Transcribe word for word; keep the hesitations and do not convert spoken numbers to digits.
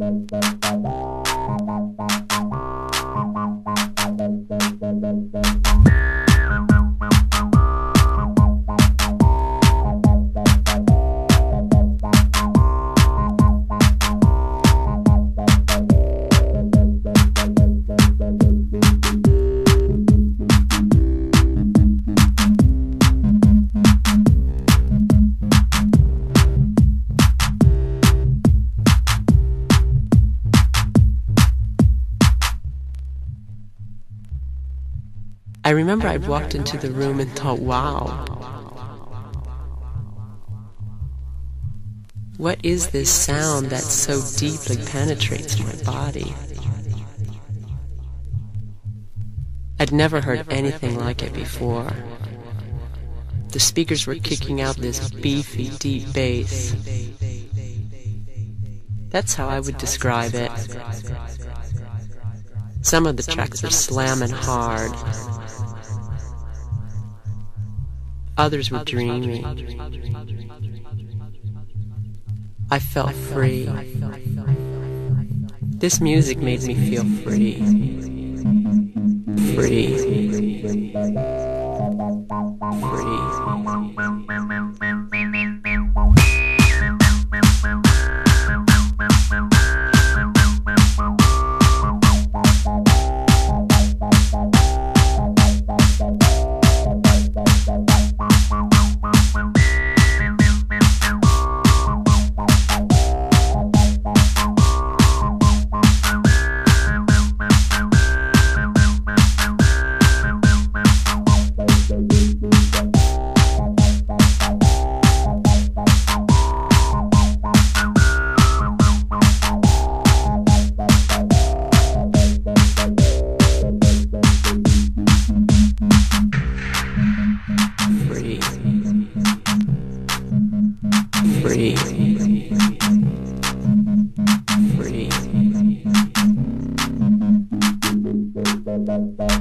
I remember I'd walked into the room and thought, wow, what is this sound that so deeply penetrates my body? I'd never heard anything like it before. The speakers were kicking out this beefy, deep bass. That's how I would describe it. Some of the tracks were slamming hard. Others were dreamy. I felt free. This music made me feel free. Free. Free. Free. Free. Free.